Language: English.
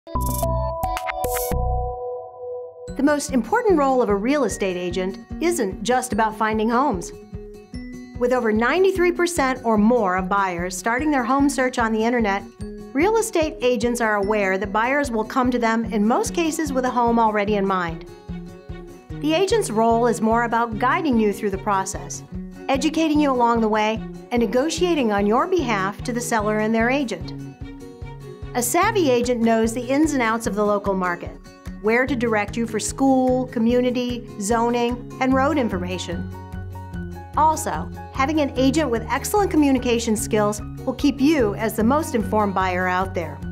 The most important role of a real estate agent isn't just about finding homes. With over 93% or more of buyers starting their home search on the internet, real estate agents are aware that buyers will come to them in most cases with a home already in mind. The agent's role is more about guiding you through the process, educating you along the way, and negotiating on your behalf to the seller and their agent. A savvy agent knows the ins and outs of the local market, where to direct you for school, community, zoning, and road information. Also, having an agent with excellent communication skills will keep you as the most informed buyer out there.